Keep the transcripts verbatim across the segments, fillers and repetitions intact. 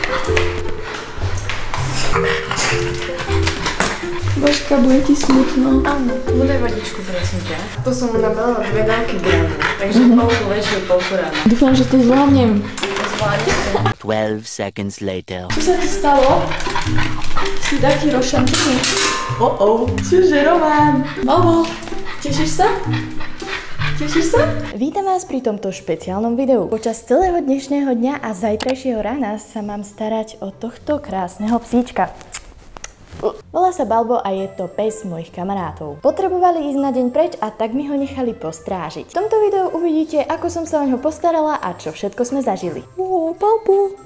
Božka, bude ti smutno. Áno, budaj vodičku, prosím ťa. To som mu nabalila dve dávky gramu, takže polku večer, polku ráno. Dúfam, že to zvládnem. Zvládnem. twelve seconds later. Čo sa ti stalo? Si taký rozšančený. Oh oh, čože Román? Mamo, tešíš sa? Tešíš sa? Vítam vás pri tomto špeciálnom videu. Počas celého dnešného dňa a zajtrajšieho rána sa mám starať o tohto krásneho psíčka. Volá sa Balbo a je to pes mojich kamarátov. Potrebovali ísť na deň preč a tak mi ho nechali postrážiť. V tomto videu uvidíte, ako som sa o ňo postarala a čo všetko sme zažili. Ó, Balbo!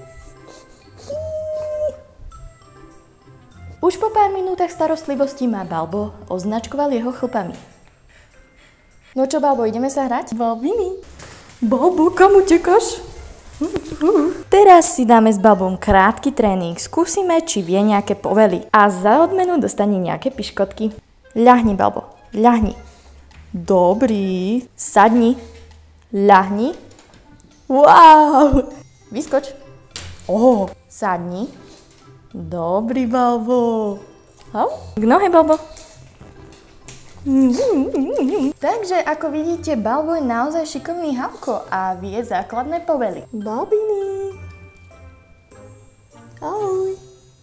Už po pár minútach starostlivosti ma Balbo označkoval jeho chlpami. No čo, Balbo, ideme sa hrať? Balbini! Balbo, kam utekáš? Teraz si dáme s Balbom krátky tréning. Skúsime, či vie nejaké povely. A za odmenu dostane nejaké piškotky. Ľahni, Balbo. Ľahni. Dobrý. Sadni. Ľahni. Wow. Vyskoč. Ó, sadni. Dobrý, Balbo. K nohe, Balbo. Takže, ako vidíte, Balbo je naozaj šikovný havko a vie základné povely. Balbini! Ahoj!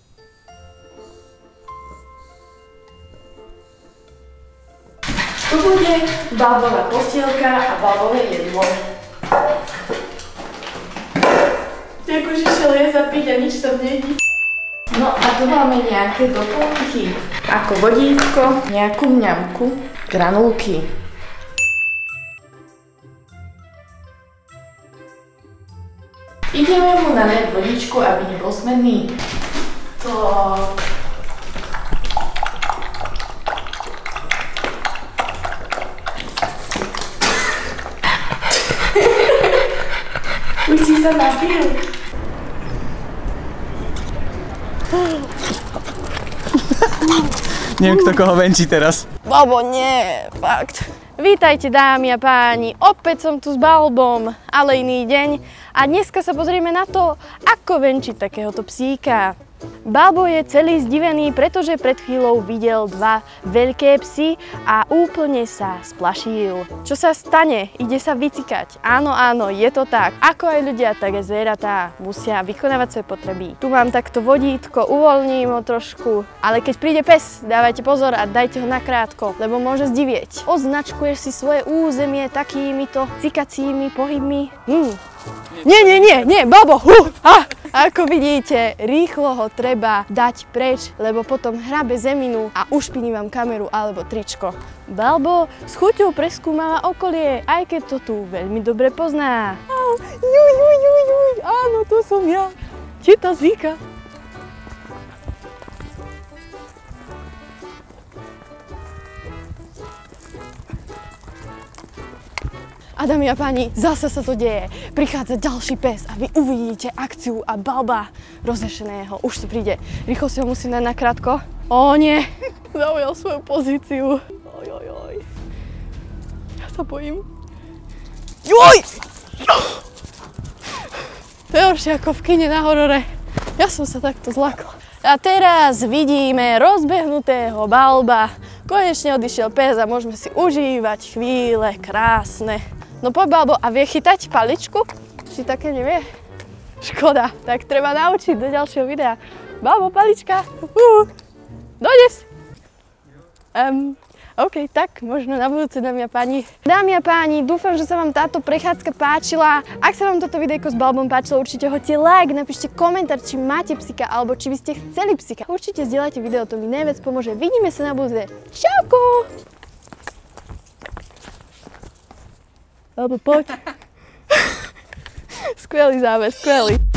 Tu bude Balbová postielka a Balbové jedlo. Ty akože šiel je zapiť a nič tam nejde. No a tu máme nejaké doplnky, ako vodítko, nejakú mňamku, granulky. Ideme mu naliať vodičku, aby nebol smedný. Tak. Už si sa napil. Neviem, kto koho venčí teraz. Balbo, nie, fakt. Vítajte, dámy a páni, opäť som tu s Balbom, ale iný deň. A dneska sa pozrieme na to, ako venčiť takéhoto psíka. Balbo je celý zdivený, pretože pred chvíľou videl dva veľké psy a úplne sa splašil. Čo sa stane? Ide sa vycikať. Áno, áno, je to tak. Ako aj ľudia, tak aj zvieratá musia vykonávať svoje potreby. Tu mám takto vodítko, uvoľním ho trošku. Ale keď príde pes, dávajte pozor a dajte ho nakrátko, lebo môže zdivieť. Označkuješ si svoje územie takýmito cikacími pohybmi. Hm. Nie, nie, nie, nie, Balbo, huh, ah. Ako vidíte, rýchlo ho treba dať preč, lebo potom hrabe zeminu a ušpiní vám kameru alebo tričko. Balbo s chuťou preskúmava okolie, aj keď to tu veľmi dobre pozná. Oh, juj, juj, juj, juj, áno, to som ja, teta Zika. A dámy a páni, zase sa to deje. Prichádza ďalší pes a vy uvidíte akciu a Balba rozešeného. Už si príde. Rýchlo si ho musím dať nakrátko. Ó nie, zaujal svoju pozíciu. Oj, oj, oj. Ja sa bojím. Joj! To je horšie ako v kine na horore. Ja som sa takto zlakla. A teraz vidíme rozbehnutého Balba. Konečne odišiel pes a môžeme si užívať chvíle krásne. No poď, Balbo, a vie chytať paličku? Či také nevie? Škoda, tak treba naučiť do ďalšieho videa. Balbo, palička. Uh, dones. Um, OK, tak možno na budúce, dámy a páni. Dámy a páni, dúfam, že sa vám táto prechádzka páčila. Ak sa vám toto videjko s Balbom páčilo, určite hoďte like, napíšte komentár, či máte psíka, alebo či by ste chceli psíka. Určite zdieľajte video, to mi najviac pomôže. Vidíme sa na budúce. Čauko! Balbo, poď. Skvelý záver, skvelý.